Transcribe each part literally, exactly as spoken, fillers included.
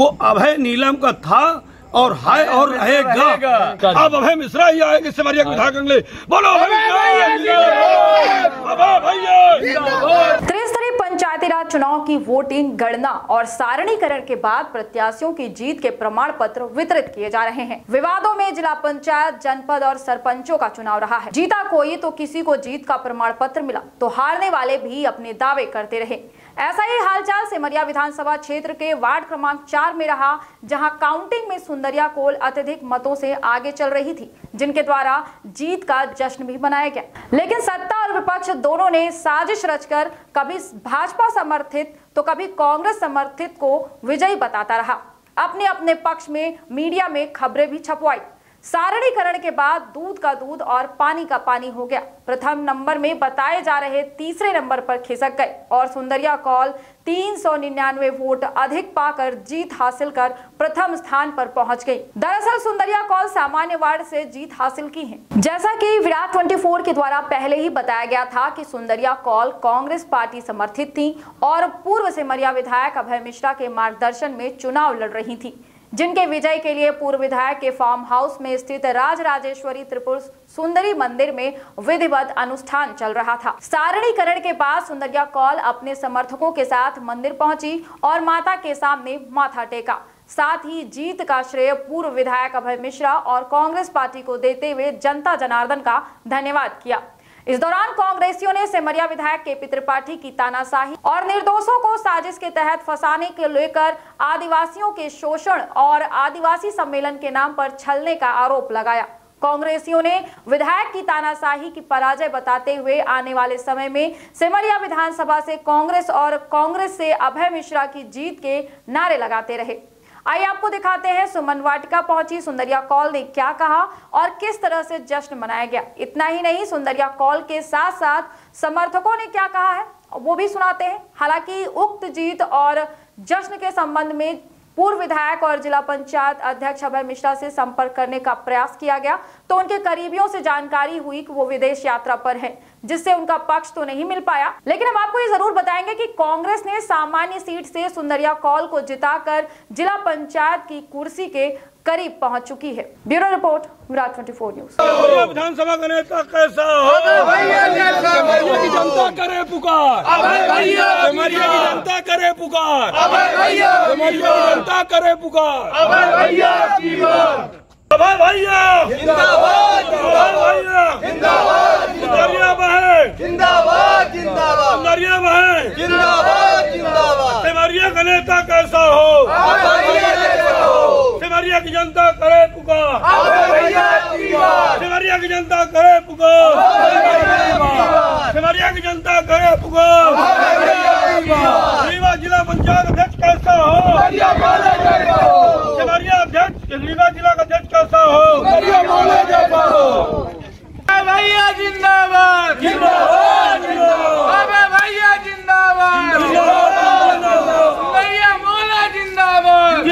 वो अभय नीलम का था और है और रहेगा। अब अभय मिश्रा ही आएंगे सिमरिया के विधायक अगले। बोलो त्रिस्तरीय पंचायती राज चुनाव की वोटिंग गणना और सारणीकरण के बाद प्रत्याशियों की जीत के प्रमाण पत्र वितरित किए जा रहे हैं। विवादों में जिला पंचायत, जनपद और सरपंचों का चुनाव रहा है। जीता कोई तो किसी को जीत का प्रमाण पत्र मिला तो हारने वाले भी अपने दावे करते रहे। ऐसा ही हालचाल सिमरिया विधानसभा क्षेत्र के वार्ड क्रमांक चार में रहा, जहां काउंटिंग में सुंदरिया कोल अत्यधिक मतों से आगे चल रही थी, जिनके द्वारा जीत का जश्न भी मनाया गया। लेकिन सत्ता और विपक्ष दोनों ने साजिश रचकर कभी भाजपा समर्थित तो कभी कांग्रेस समर्थित को विजयी बताता रहा। अपने अपने पक्ष में मीडिया में खबरें भी छपवाई। सारणीकरण के बाद दूध का दूध और पानी का पानी हो गया। प्रथम नंबर में बताए जा रहे तीसरे नंबर पर खिसक गए और सुंदरिया कौल तीन सौ निन्यानवे वोट अधिक पाकर जीत हासिल कर प्रथम स्थान पर पहुंच गई। दरअसल सुंदरिया कौल सामान्य वार्ड से जीत हासिल की है। जैसा कि विराट चौबीस के द्वारा पहले ही बताया गया था कि सुंदरिया कौल कांग्रेस पार्टी समर्थित थी और पूर्व सिमरिया विधायक अभय मिश्रा के मार्गदर्शन में चुनाव लड़ रही थी, जिनके विजय के लिए पूर्व विधायक के फार्म हाउस में स्थित राज राजेश्वरी त्रिपुर सुंदरी मंदिर में विधिवत अनुष्ठान चल रहा था। सारणीकरण के बाद सुंदरिया कौल अपने समर्थकों के साथ मंदिर पहुंची और माता के सामने माथा टेका। साथ ही जीत का श्रेय पूर्व विधायक अभय मिश्रा और कांग्रेस पार्टी को देते हुए जनता जनार्दन का धन्यवाद किया। इस दौरान कांग्रेसियों ने सिमरिया विधायक केपी त्रिपाठी की तानाशाही और निर्दोषों को साजिश के तहत फंसाने के लेकर आदिवासियों के शोषण और आदिवासी सम्मेलन के नाम पर छलने का आरोप लगाया। कांग्रेसियों ने विधायक की तानाशाही की पराजय बताते हुए आने वाले समय में सिमरिया विधानसभा से कांग्रेस और कांग्रेस से अभय मिश्रा की जीत के नारे लगाते रहे। आइए आपको दिखाते हैं सुमन वाटिका पहुंची सुंदरिया कौल ने क्या कहा और किस तरह से जश्न मनाया गया। इतना ही नहीं, सुंदरिया कौल के साथ साथ समर्थकों ने क्या कहा है वो भी सुनाते हैं। हालांकि उक्त जीत और जश्न के संबंध में पूर्व विधायक और जिला पंचायत अध्यक्ष अभय मिश्रा से संपर्क करने का प्रयास किया गया तो उनके करीबियों से जानकारी हुई कि वो विदेश यात्रा पर हैं, जिससे उनका पक्ष तो नहीं मिल पाया। लेकिन हम आपको ये जरूर बताएंगे कि कांग्रेस ने सामान्य सीट से सुंदरिया कौल को जिताकर जिला पंचायत की कुर्सी के करीब पहुंच चुकी है। ब्यूरो रिपोर्ट, विराट चौबीस न्यूज। विधानसभा का नेता कैसा हो? सिमरिया की जनता करे पुकार, सिमरिया की जनता करे पुकार, सिमरिया की जनता करे पुकार। अभय भैया जिंदाबाद, अभय भैया जिंदाबाद, सुंदरिया बहन जिंदाबाद, जिंदाबाद, सुंदरिया बहन जिंदाबाद, जिंदाबाद। सिमरिया का नेता कैसा हो? सिमरिया की जनता करे पुकार, सिमरिया की जनता करे पुकार, सिमरिया की जनता करे पुकार। रीवा जिला पंचायत अध्यक्ष कैसा हो? सिमरिया अध्यक्ष, रीवा जिला का अध्यक्ष कैसा हो? भैया जिंदाबाद, जिंदाबाद, अबे भैया जिंदाबाद, भैया मौला जिंदाबाद,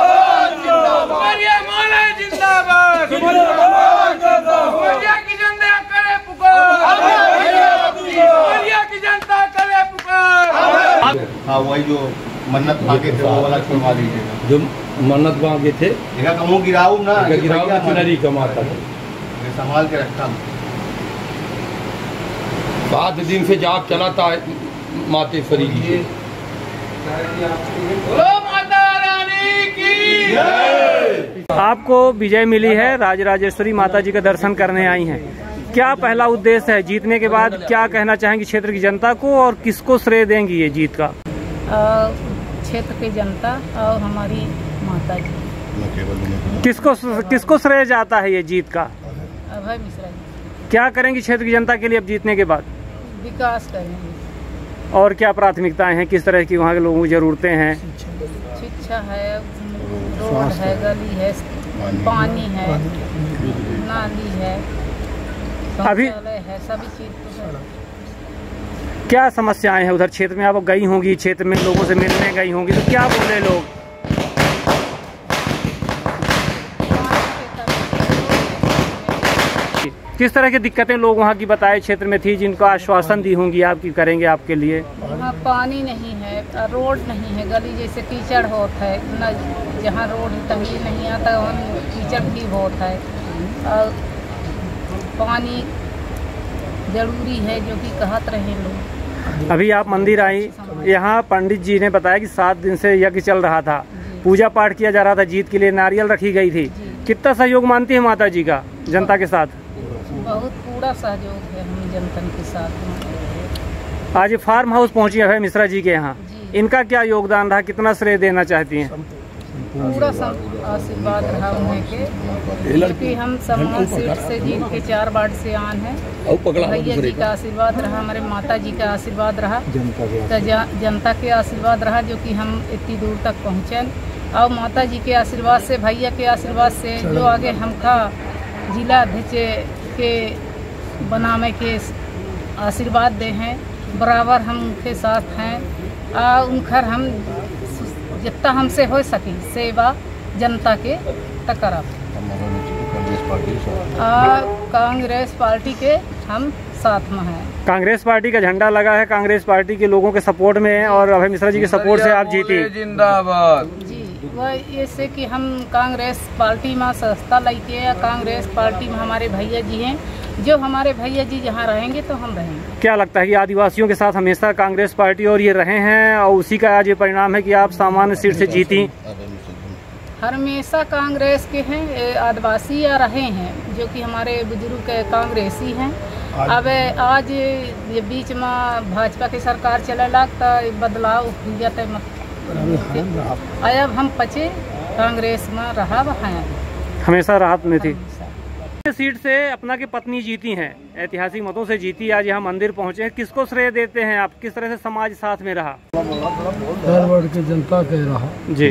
भैया मौला जिंदाबाद, भैया की जनता करे पुकार, भैया की जनता करे पुकार। हाँ, वही जो मन्नत मांगे थे वो वाला करवा दीजिएगा। जो मन्नत मांगे थे कहूँ गिराऊ ना, गिराऊ चुनरी कमाता था, संभाल के रखता। सात दिन से जाप चलाता है मातेश्वरी जी। माता रानी की आपको विजय मिली है, राजराजेश्वरी माता जी का दर्शन करने आई हैं। क्या पहला उद्देश्य है जीतने के बाद? क्या कहना चाहेंगी क्षेत्र की जनता को और किसको श्रेय देंगी ये जीत का? क्षेत्र की जनता और हमारी माता जी। किसको किसको श्रेय जाता है ये जीत का? अभय मिश्रा जी। क्या करेंगी क्षेत्र की जनता के लिए अब जीतने के बाद? विकास करेंगे। और क्या प्राथमिकताएं हैं, किस तरह की वहाँ के लोगों की जरूरतें हैं? शिक्षा है, रोड है, गली है, पानी है, नाली है, अभी है, सभी चीज तो है। क्या समस्याएं हैं उधर क्षेत्र में? आप गई होंगी, क्षेत्र में लोगों से मिलने गई होंगी, तो क्या बोले लोग? किस तरह की दिक्कतें लोग वहाँ की बताए क्षेत्र में थी जिनको आश्वासन दी होंगी आपकी करेंगे आपके लिए? यहाँ पानी नहीं है, रोड नहीं है, गली जैसे कीचड़ होता है न, जहाँ रोड तभी नहीं आता वहाँ कीचड़ भी होता है। और पानी जरूरी है जो कि कहत रहे लोग। अभी आप मंदिर आई, यहाँ पंडित जी ने बताया कि सात दिन से यज्ञ चल रहा था, पूजा पाठ किया जा रहा था, जीत के लिए नारियल रखी गई थी। कितना सहयोग मानती है माता जी का जनता के साथ? बहुत पूरा सहयोग है हम जनता के साथ। आज फार्म हाउस पहुंची अभय मिश्रा जी के यहाँ, इनका क्या योगदान रहा, कितना श्रेय देना चाहती हैं? पूरा आशीर्वाद रहा उन्हें के, क्योंकि हम समान सीट से जीत के चार वार्ड से आन हैं। भैया जी का आशीर्वाद रहा, हमारे माता जी का आशीर्वाद रहा, जनता के आशीर्वाद रहा जो कि हम इतनी दूर तक पहुँचे। और माता जी के आशीर्वाद से, भैया के आशीर्वाद से जो आगे हमका जिला अध्यक्ष के बनाने के आशीर्वाद दे हैं, बराबर हम उनके साथ हैं। आ उनकर हम जितना हमसे हो सके सेवा जनता के तकरा। कांग्रेस पार्टी के हम साथ में हैं। कांग्रेस पार्टी का झंडा लगा है, कांग्रेस पार्टी के लोगों के सपोर्ट में है और अभय मिश्रा जी के सपोर्ट से आप जीती। जिंदाबाद जी, वह ऐसे कि हम कांग्रेस पार्टी में सस्ता लेके या कांग्रेस पार्टी में हमारे भैया जी हैं, जो हमारे भैया जी जहाँ रहेंगे तो हम रहेंगे। क्या लगता है कि आदिवासियों के साथ हमेशा कांग्रेस पार्टी और ये रहे हैं और उसी का आज ये परिणाम है कि आप सामान्य सीट से जीती? हमेशा कांग्रेस के हैं, आदिवासी या रहे हैं, जो कि हमारे बुजुर्ग कांग्रेसी हैं। अब आज ये बीच में भाजपा की सरकार चले लगता बदलाव हो जाता है, अब हम पचे कांग्रेस में रहा हैं, हमेशा राहत में थी। सीट से अपना की पत्नी जीती हैं, ऐतिहासिक मतों से जीती, आज यहाँ मंदिर पहुँचे हैं, किसको श्रेय देते हैं आप? किस तरह से समाज साथ में रहा? धारवाड़ की जनता कह रहा जी,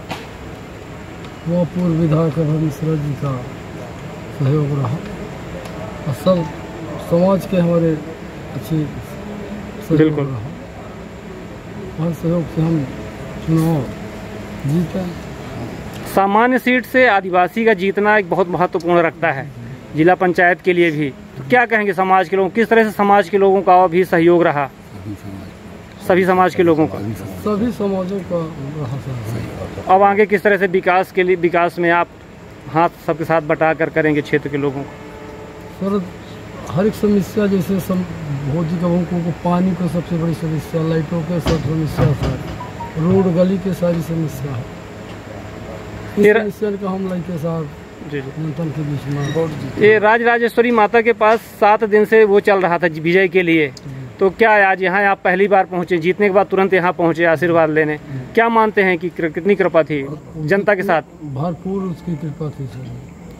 वो पूर्व विधायक अभय मिश्रा जी का सहयोग रहा, असल समाज के हमारे अच्छी बिल्कुल रहा, वह सहयोग से हम चुनाव जीते। सामान्य सीट से आदिवासी का जीतना एक बहुत महत्वपूर्ण रखता है जिला पंचायत के लिए भी। तो क्या कहेंगे समाज के लोग, किस तरह से समाज के लोगों का भी सहयोग रहा? सभी समाज के लोगों का, सभी समाजों का रहा। अब आगे किस तरह से विकास के लिए, विकास में आप हाथ सबके साथ बटा कर करेंगे क्षेत्र के लोगों को? सर हर एक समस्या, जैसे सम भोजी गवों को पानी को सबसे बड़ी समस्या, लाइटों के सब समस्या सर, रोड गली के सारी समस्या है, इस समस्या का हम लाइके साहब जी जनता के बीच में। ये राज राजेश्वरी माता के पास सात दिन से वो चल रहा था विजय के लिए, तो क्या आज यहाँ आप पहली बार पहुँचे, जीतने के बाद तुरंत यहाँ पहुँचे आशीर्वाद लेने, क्या मानते हैं कि कितनी कृपा थी जनता के साथ? भरपूर उसकी कृपा थी सर,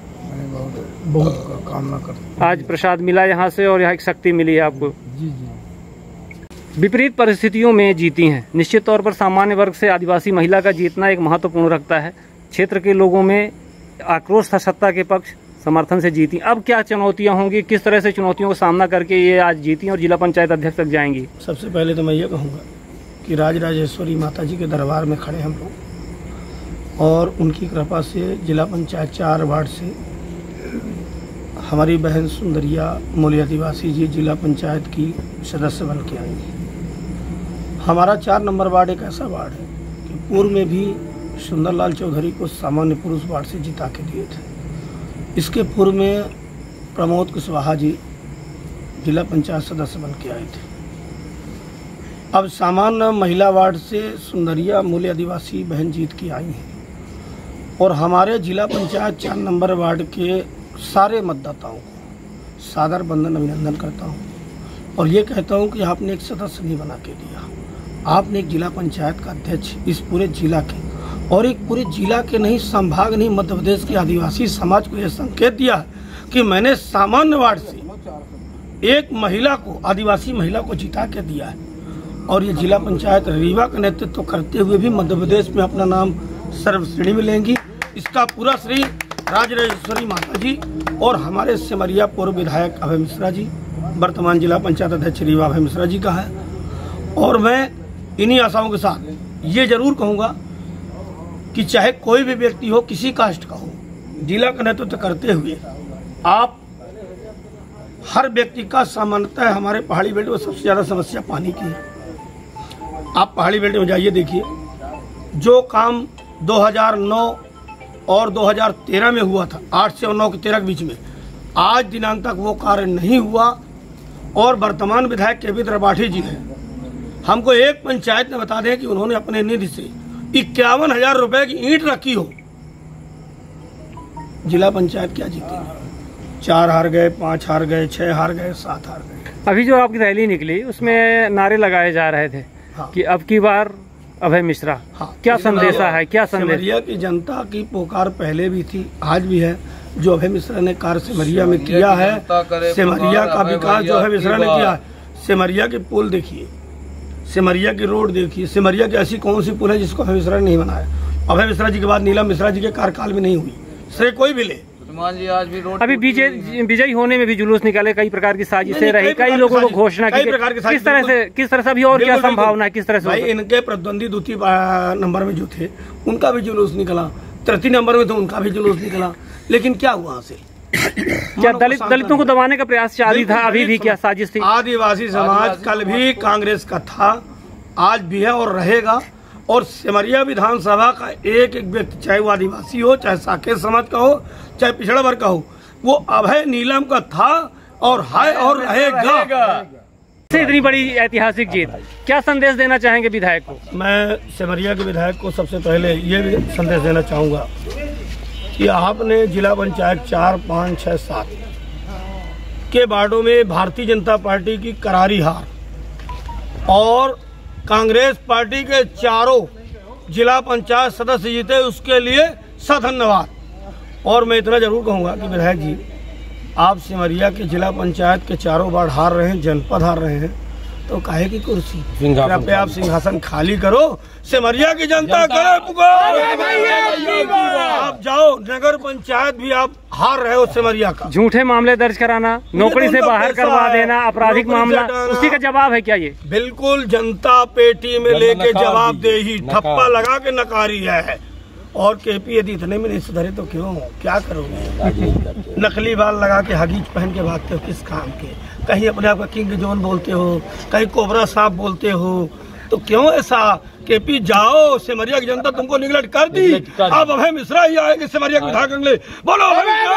बहुत कामना करते। आज प्रसाद मिला यहाँ से और यहाँ की शक्ति मिली है आपको। जी जी। विपरीत परिस्थितियों में जीती हैं, निश्चित तौर पर सामान्य वर्ग से आदिवासी महिला का जीतना एक महत्वपूर्ण रखता है। क्षेत्र के लोगों में आक्रोश था सत्ता के पक्ष, समर्थन से जीती। अब क्या चुनौतियां होंगी, किस तरह से चुनौतियों का सामना करके ये आज जीती और जिला पंचायत अध्यक्ष तक जाएंगी? सबसे पहले तो मैं ये कहूँगा कि राज राजेश्वरी माता जी के दरबार में खड़े हम लोग, और उनकी कृपा से जिला पंचायत चार वार्ड से हमारी बहन सुंदरिया मूल्य आदिवासी जी जिला पंचायत की सदस्य बन के आई हैं। हमारा चार नंबर वार्ड एक ऐसा वार्ड है कि पूर्व में भी सुंदरलाल चौधरी को सामान्य पुरुष वार्ड से जिता के दिए थे। इसके पूर्व में प्रमोद कुशवाहा जी जिला पंचायत सदस्य बन के आए थे। अब सामान्य महिला वार्ड से सुंदरिया मूल्य आदिवासी बहन जीत की आई हैं, और हमारे जिला पंचायत चार नंबर वार्ड के सारे मतदाताओं को सादर बंदन अभिनंदन करता हूं, और ये कहता हूं कि आपने एक सदस्य नहीं बना के दिया, आपने एक जिला पंचायत का अध्यक्ष इस पूरे जिला के, और एक पूरे जिला के नहीं, संभाग नहीं, मध्य प्रदेश के आदिवासी समाज को यह संकेत दिया कि मैंने सामान्य वार्ड से एक महिला को, आदिवासी महिला को जिता के दिया है, और ये जिला पंचायत रीवा का नेतृत्व करते हुए भी मध्य प्रदेश में अपना नाम सर्वश्रेणी में लेंगी। इसका पूरा श्रेय राज राजेश्वरी माता जी और हमारे सिमरिया पूर्व विधायक अभय मिश्रा जी, वर्तमान जिला पंचायत अध्यक्ष रीवा अभय मिश्रा जी का है। और मैं इन्हीं आशाओं के साथ ये जरूर कहूँगा कि चाहे कोई भी व्यक्ति हो, किसी कास्ट का हो, जिला का नेतृत्व करते हुए आप हर व्यक्ति का सामान्यतः हमारे पहाड़ी बेल्ट में सबसे ज़्यादा समस्या पानी की है। आप पहाड़ी बेल्ट में जाइए, देखिए जो काम दो हज़ार नौ और दो हज़ार तेरह में हुआ था, आठ से और नौ के तेरह के बीच में, आज दिनांक तक वो कार्य नहीं हुआ। और वर्तमान विधायक के पी त्रिपाठी जी हैं, हमको एक पंचायत ने बता दें कि उन्होंने अपने निधि से इक्यावन हजार रुपए की ईंट रखी हो। जिला पंचायत क्या जीतेगी? चार हार गए, पांच हार गए, छह हार गए, सात हार गए। अभी जो आपकी रैली निकली उसमें नारे लगाए जा रहे थे हाँ। कि अब की बार अभय मिश्रा हाँ। क्या संदेशा है, क्या संदेश? सिमरिया की जनता की पुकार पहले भी थी, आज भी है। जो अभय मिश्रा ने कार्य सिमरिया में किया है, सिमरिया का विकास जो अभय मिश्रा ने किया है, सिमरिया के पुल देखिए, सिमरिया की रोड देखिए, सिमरिया की ऐसी कौन सी पुल है जिसको अभय मिश्रा ने नहीं बनाया? अभय मिश्रा जी के बाद नीलम मिश्रा जी के कार्यकाल में नहीं हुई, श्रेय कोई भी ले। जी आज भी रोड अभी विजय विजयी होने में भी जुलूस निकाले, कई प्रकार की साजिशें रही, कई लोगों को घोषणा की, किस तरह से किस तरह से अभी और क्या संभावना है, किस तरह से? भाई इनके प्रतिद्वंदी द्वितीय नंबर में जो थे उनका भी जुलूस निकला, तृतीय नंबर में तो उनका भी जुलूस निकला, लेकिन क्या हुआ से? क्या दलित दलितों को दबाने का प्रयास जारी था? अभी भी क्या साजिश थी? आदिवासी समाज कल भी कांग्रेस का था, आज भी है और रहेगा। और सिमरिया विधानसभा का एक एक व्यक्ति, चाहे वो आदिवासी हो, चाहे साकेत समाज का हो, चाहे पिछड़ा वर्ग का हो, वो अभय नीलम का था और है और रहेगा। इतनी बड़ी ऐतिहासिक जीत, क्या संदेश देना चाहेंगे विधायक को? मैं सिमरिया के विधायक को सबसे पहले ये भी संदेश देना चाहूँगा कि आपने जिला पंचायत चार, पाँच, छः, सात के वार्डों में भारतीय जनता पार्टी की करारी हार और कांग्रेस पार्टी के चारों जिला पंचायत सदस्य जीते, उसके लिए सधन्यवाद। और मैं इतना जरूर कहूँगा कि विधायक जी, आप सिमरिया के जिला पंचायत के चारों वार्ड हार रहे हैं, जनपद हार रहे हैं, तो काहे की कुर्सी? कृपया आप सिंहासन खाली करो, सिमरिया की जनता करे पुकार। आप जाओ, नगर पंचायत भी आप हार रहे हो सिमरिया का। झूठे मामले दर्ज कराना, नौकरी से बाहर करवा देना, आपराधिक मामला, उसी का जवाब है क्या ये? बिल्कुल, जनता पेटी में लेके जवाबदेही ठप्पा लगा के नकारी है। और केपी यदि इतने में नहीं सुधरे तो क्यों, क्या करोगे? नकली बाल लगा के हगीज पहन के भागते हो, किस काम के? कहीं अपने आप को किंग जॉन बोलते हो, कहीं कोबरा सांप बोलते हो, तो क्यों ऐसा? केपी जाओ, सिमरिया की जनता तुमको निगलेक्ट कर दी, अब अभय मिश्रा ही आएंगे सिमरिया के विधायक अगले। बोलो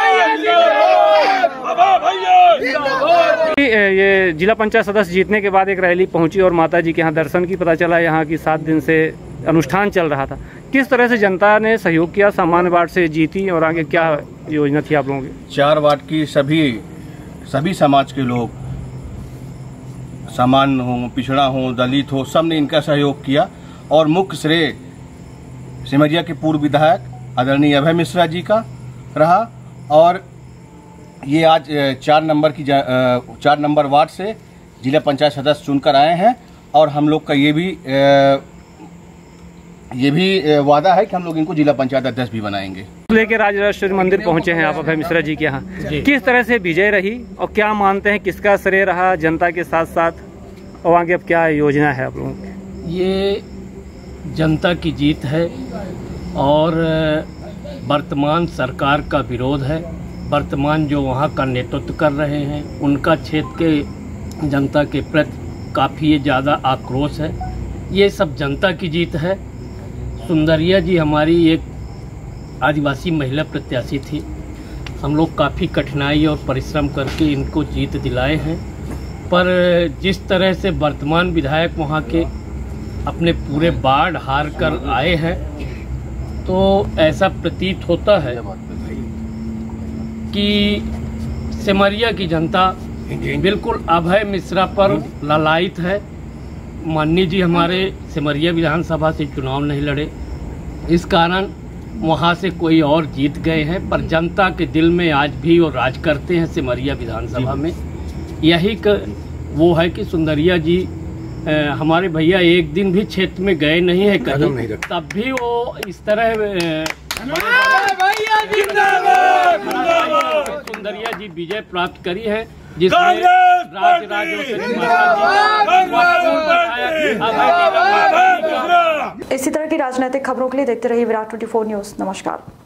ये जिला पंचायत सदस्य जीतने के बाद एक रैली पहुंची और माता जी के यहाँ दर्शन की, पता चला यहाँ की सात दिन से अनुष्ठान चल रहा था। किस तरह से जनता ने सहयोग किया, सामान्य वार्ड से जीती और आगे क्या योजना थी आप लोगों की? चार वार्ड की सभी सभी समाज के लोग, सामान्य हो, पिछड़ा हो, दलित हो, सब ने इनका सहयोग किया। और मुख्य श्रेय सिमरिया के पूर्व विधायक आदरणीय अभय मिश्रा जी का रहा। और ये आज चार नंबर की चार नंबर वार्ड से जिला पंचायत सदस्य चुनकर आए हैं और हम लोग का ये भी ये भी वादा है कि हम लोग इनको जिला पंचायत अध्यक्ष भी बनाएंगे। लेके राजराजेश्वरी मंदिर पहुंचे हैं आप अभय मिश्रा जी के यहाँ, किस तरह से विजय रही और क्या मानते हैं किसका श्रेय रहा जनता के साथ साथ, और आगे अब क्या योजना है आप लोगों की? ये जनता की जीत है और वर्तमान सरकार का विरोध है। वर्तमान जो वहाँ का नेतृत्व कर रहे हैं उनका क्षेत्र के जनता के प्रति काफ़ी ज़्यादा आक्रोश है। ये सब जनता की जीत है। सुंदरिया जी हमारी एक आदिवासी महिला प्रत्याशी थी, हम लोग काफ़ी कठिनाई और परिश्रम करके इनको जीत दिलाए हैं। पर जिस तरह से वर्तमान विधायक वहाँ के अपने पूरे वार्ड हार कर आए हैं, तो ऐसा प्रतीत होता है कि सिमरिया की जनता बिल्कुल अभय मिश्रा पर ललायित है। माननीय जी हमारे सिमरिया विधानसभा से चुनाव नहीं लड़े, इस कारण वहाँ से कोई और जीत गए हैं, पर जनता के दिल में आज भी वो राज करते हैं सिमरिया विधानसभा में। यही कर, वो है कि सुंदरिया जी ए, हमारे भैया एक दिन भी क्षेत्र में गए नहीं है कहीं, तब भी वो इस तरह सुंदरिया जी विजय प्राप्त करी है, जिसमें राज राजेश्वरी इसी तरह की राजनीतिक खबरों के लिए देखते रहिए विराट चौबीस न्यूज। नमस्कार।